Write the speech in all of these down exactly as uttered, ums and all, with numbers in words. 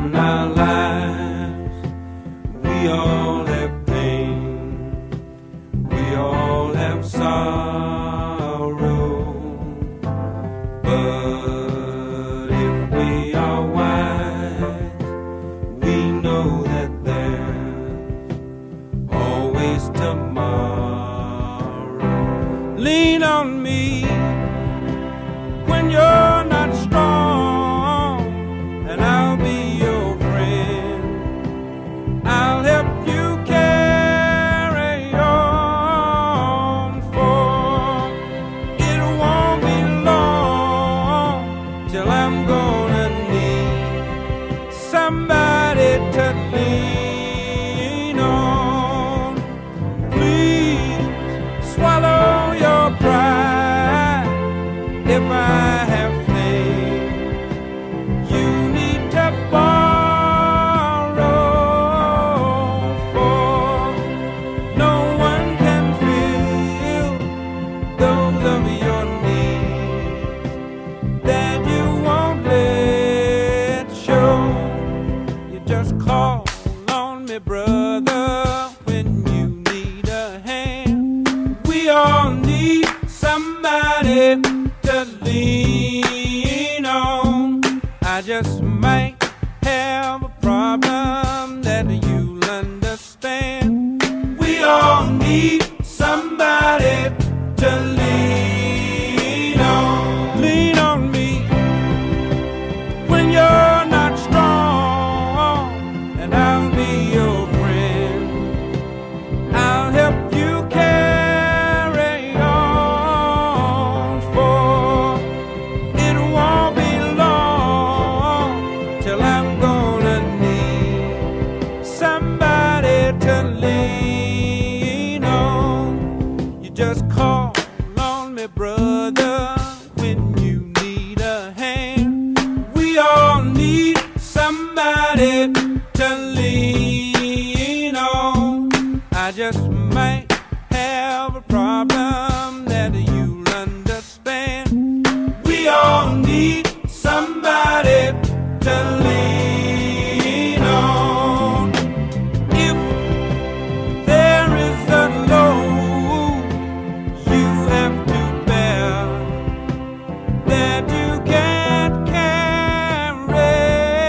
In our lives, we all have pain, we all have sorrow, but if we are wise, we know that there's always tomorrow. Lean on me when you're not strong, and I'll be your friend. I'll help you carry on, for it won't be long till I'm gonna need somebody to lean on. Please swallow your pride. If I have things you need to borrow, for no one can fill those of your needs that you won't let show. You just call on me, brother, when you need a hand. We all need somebody to lean on. I just might have a problem that you'll understand. We all need somebody to lean on. Lean on me when you're not strong, and I'll be your friend. I'll help you carry on, for it won't be long till I'm gonna need somebody to lean on. You just call on me, brother, when you need a hand. We all need somebody to lean on. I just might have a problem that you'll understand. We all need somebody to lean on. If there is a load you have to bear that you can't carry,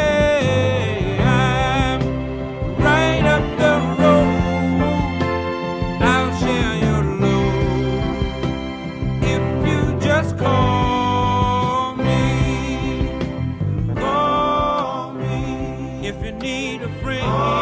I'm right up the road. I'll share your load if you just call me. Call me if you need a friend.